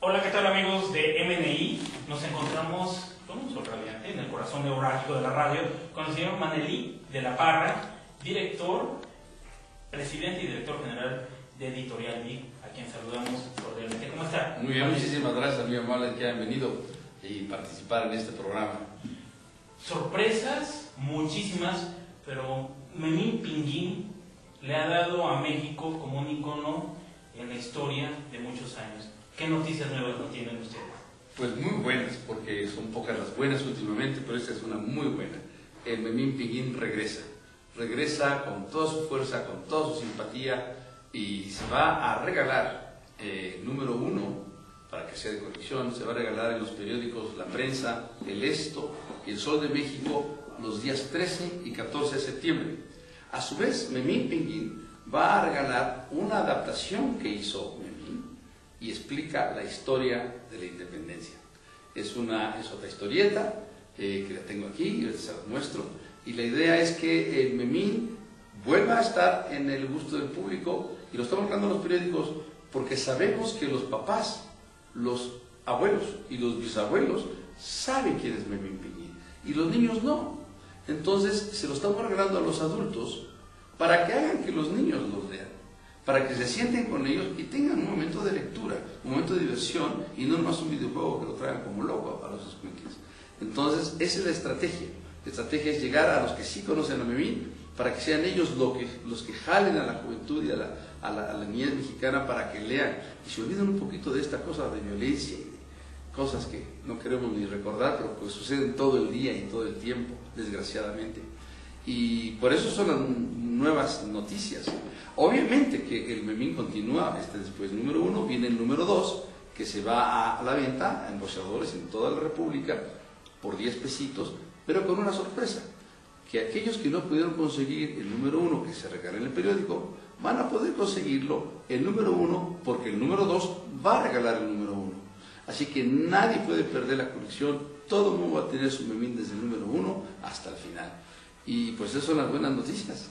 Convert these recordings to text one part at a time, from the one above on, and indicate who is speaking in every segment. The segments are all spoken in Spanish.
Speaker 1: Hola, ¿qué tal amigos de MNI? Nos encontramos con un sol radiante en el corazón neurálgico de la radio con el señor Manelí de la Parra, director, presidente y director general de Editorial VIC, a quien saludamos cordialmente. ¿Cómo está?
Speaker 2: Muy bien, muchísimas gracias, muy amable que hayan venido y participar en este programa.
Speaker 1: Sorpresas, muchísimas, pero Memín Pinguín le ha dado a México como un icono en la historia de muchos años. ¿Qué noticias nuevas no tienen ustedes?
Speaker 2: Pues muy buenas, porque son pocas las buenas últimamente, pero esta es una muy buena. El Memín Pinguín regresa con toda su fuerza, con toda su simpatía y se va a regalar, número 1, para que sea de colección, se va a regalar en los periódicos La Prensa, El Esto y El Sol de México los días 13 y 14 de septiembre. A su vez, Memín Pinguín va a regalar una adaptación que hizo Memín y explica la historia de la independencia. Es otra historieta que la tengo aquí, se la muestro, y la idea es que el Memín vuelva a estar en el gusto del público, y lo estamos hablando en los periódicos porque sabemos que los papás, los abuelos y los bisabuelos saben quién es Memín Pinguín, y los niños no. Entonces se lo estamos regalando a los adultos para que hagan que los niños los lean, para que se sienten con ellos y tengan un momento de lectura, un momento de diversión, y no nomás un videojuego que lo traigan como loco para los escuincles. Entonces esa es la estrategia. La estrategia es llegar a los que sí conocen a Memín, para que sean ellos los que jalen a la juventud y a la niñez mexicana para que lean y se olviden un poquito de esta cosa de violencia y de cosas que no queremos ni recordar, pero que suceden todo el día y todo el tiempo, desgraciadamente. Y por eso son las nuevas noticias. Obviamente que el Memín continúa, después número 1, viene el número 2, que se va a la venta en boceadores en toda la República por 10 pesitos, pero con una sorpresa, que aquellos que no pudieron conseguir el número 1 que se regala en el periódico, van a poder conseguirlo el número 1, porque el número 2 va a regalar el número 1. Así que nadie puede perder la colección, todo el mundo va a tener su Memín desde el número 1 hasta el final. Y pues esas son las buenas noticias.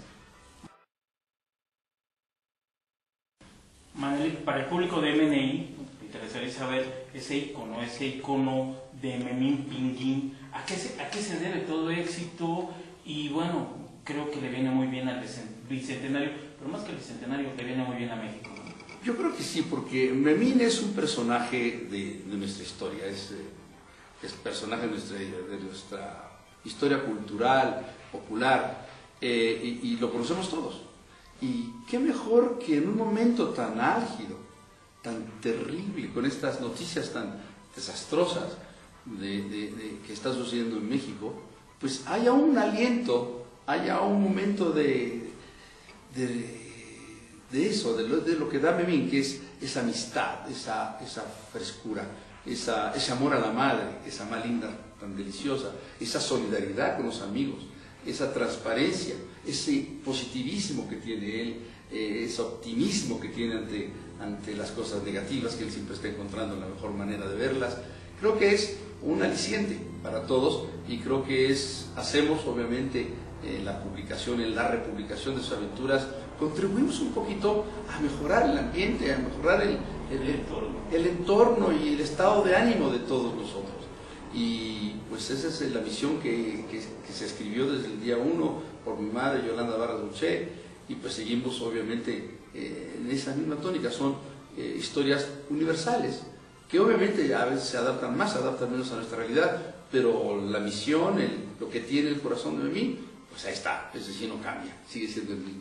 Speaker 1: Manelí, para el público de MNI, me interesaría saber ese icono de Memín Pinguín, ¿a qué se debe todo éxito? Y bueno, creo que le viene muy bien al Bicentenario, pero más que al Bicentenario, le viene muy bien a México, ¿no?
Speaker 2: Yo creo que sí, porque Memín es un personaje de nuestra historia, es personaje de nuestra historia cultural, popular, y lo conocemos todos. Y qué mejor que en un momento tan álgido, tan terrible, con estas noticias tan desastrosas que está sucediendo en México, pues haya un aliento, haya un momento de eso, de lo que da Memín, que es esa amistad, esa frescura, ese amor a la madre, esa más linda, tan deliciosa, esa solidaridad con los amigos, esa transparencia, ese positivismo que tiene él, ese optimismo que tiene ante las cosas negativas, que él siempre está encontrando la mejor manera de verlas. Creo que es un aliciente para todos, y creo que hacemos obviamente en la republicación de sus aventuras, contribuimos un poquito a mejorar el ambiente, a mejorar el entorno y el estado de ánimo de todos nosotros. Y pues esa es la misión que se escribió desde el día 1 por mi madre, Yolanda Barras Dulce, y pues seguimos obviamente en esa misma tónica. Son historias universales, que obviamente a veces se adaptan más, se adaptan menos a nuestra realidad, pero la misión, lo que tiene el corazón de Memín, pues ahí está, ese sí no cambia, sigue siendo el mismo.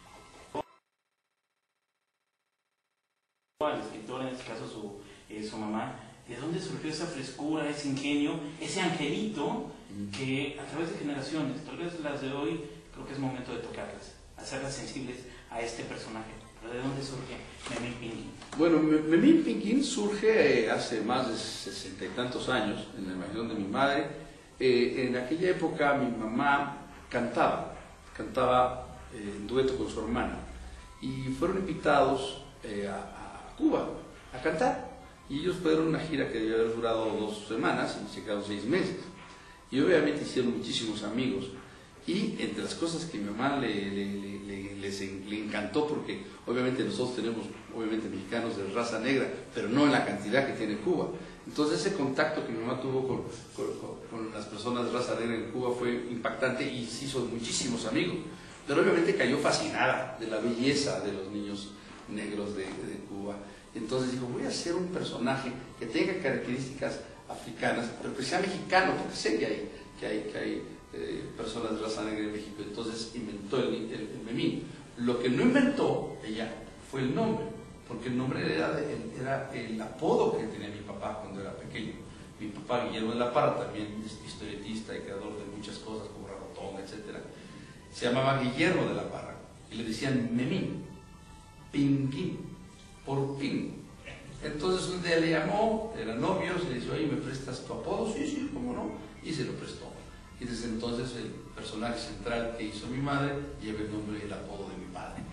Speaker 1: Al escritor, en este caso su mamá, ¿de dónde surgió esa frescura, ese ingenio, ese angelito que a través de generaciones, tal vez las de hoy, creo que es momento de tocarlas, hacerlas sensibles a este personaje? ¿Pero de dónde surge Memín Pinguín?
Speaker 2: Bueno, Memín Pinguín surge hace más de 60 y tantos años, en la imaginación de mi madre. En aquella época mi mamá cantaba en dueto con su hermana, y fueron invitados a Cuba a cantar, y ellos fueron una gira que debió haber durado 2 semanas y se quedaron 6 meses, y obviamente hicieron muchísimos amigos, Y entre las cosas que mi mamá le encantó, porque obviamente nosotros tenemos, obviamente, mexicanos de raza negra, pero no en la cantidad que tiene Cuba. Entonces ese contacto que mi mamá tuvo con las personas de raza negra en Cuba fue impactante y se hizo muchísimos amigos. Pero obviamente cayó fascinada de la belleza de los niños negros de Cuba. Entonces dijo, voy a hacer un personaje que tenga características africanas, pero que sea mexicano, porque sé que hay personas de raza negra en México. Entonces inventó el memín. Lo que no inventó ella fue el nombre, porque el nombre era el apodo que tenía mi papá cuando era pequeño. Mi papá, Guillermo de la Parra, también historietista y creador de muchas cosas como Rarotón, etc., se llamaba Guillermo de la Parra y le decían memín, pinguín, por pin. Entonces un día le llamó, eran novios, y le dijo, oye, ¿me prestas tu apodo? Sí, sí, cómo no, y se lo prestó. Y desde entonces el personaje central que hizo mi madre lleva el nombre y el apodo de mi padre.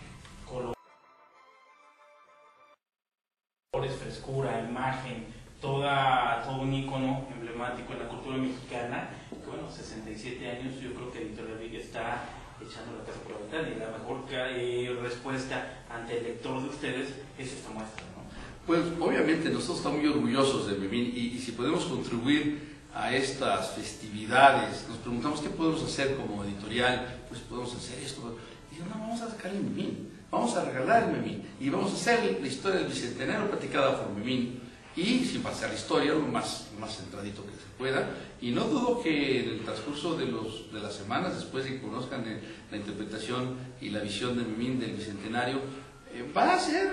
Speaker 1: Colores, frescura, imagen, todo un ícono emblemático en la cultura mexicana. Que bueno, 67 años, yo creo que Editorial Villa está echando la casa por la ventana, y la mejor respuesta ante el lector de ustedes es esta muestra, ¿no?
Speaker 2: Pues obviamente nosotros estamos muy orgullosos de Memín y si podemos contribuir a estas festividades, nos preguntamos qué podemos hacer como editorial, pues podemos hacer esto. Y digo, no, vamos a sacar el Memín, vamos a regalar el Memín y vamos a hacer la historia del Bicentenario platicada por Memín y sin pasar la historia, lo más centradito que se pueda. Y no dudo que en el transcurso de las semanas, después de que conozcan la interpretación y la visión de Memín del Bicentenario, va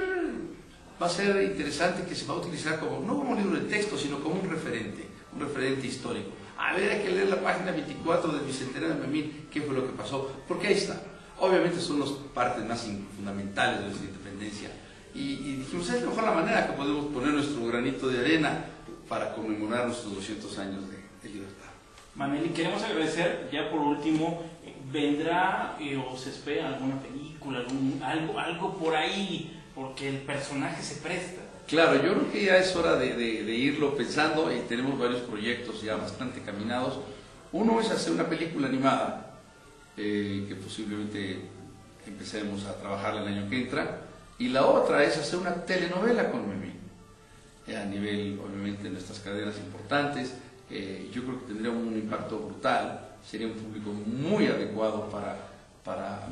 Speaker 2: a ser interesante, que se va a utilizar no como un libro de texto, sino como un referente histórico. A ver, hay que leer la página 24 del Bicentenario de Memín, qué fue lo que pasó, porque ahí está. Obviamente son las partes más fundamentales de nuestra independencia. Y dijimos, es mejor la manera que podemos poner nuestro granito de arena para conmemorar nuestros 200 años de libertad.
Speaker 1: Maneli, queremos agradecer, ya por último, ¿vendrá o se espera alguna película, algo por ahí? Porque el personaje se presta.
Speaker 2: Claro, yo creo que ya es hora de irlo pensando y tenemos varios proyectos ya bastante caminados. Uno es hacer una película animada, que posiblemente empecemos a trabajar el año que entra, y la otra es hacer una telenovela con Memín, a nivel, obviamente, de nuestras cadenas importantes. Yo creo que tendría un impacto brutal, sería un público muy adecuado para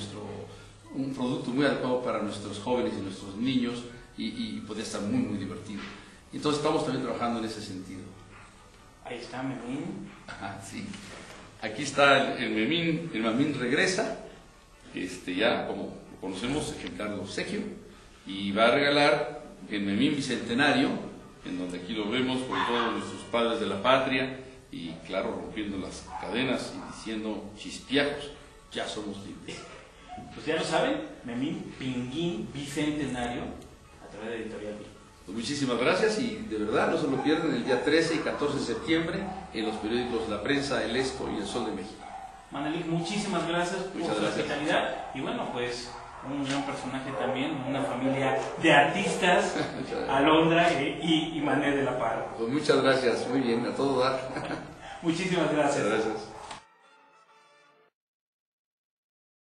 Speaker 2: un producto muy adecuado para nuestros jóvenes y nuestros niños, y podría estar muy divertido. Entonces estamos también trabajando en ese sentido.
Speaker 1: Ahí está Memín.
Speaker 2: Ajá, sí. Aquí está el Memín. El Memín regresa, ya como lo conocemos, ejemplar de obsequio, y va a regalar el Memín Bicentenario, en donde aquí lo vemos con todos nuestros padres de la patria, y claro, rompiendo las cadenas y diciendo chispiajos, ya somos libres.
Speaker 1: Pues ya lo saben, Memín Pinguín Bicentenario, a través de Editorial Villa.
Speaker 2: Pues muchísimas gracias, y de verdad no se lo pierdan el día 13 y 14 de septiembre en los periódicos La Prensa, El Esto y El Sol de México.
Speaker 1: Manelik, muchísimas gracias por su hospitalidad, y bueno, pues un gran personaje también, una familia de artistas, Alondra y Mané de la Parra.
Speaker 2: Pues muchas gracias, muy bien, a todo dar.
Speaker 1: Muchísimas gracias.
Speaker 2: Muchas gracias.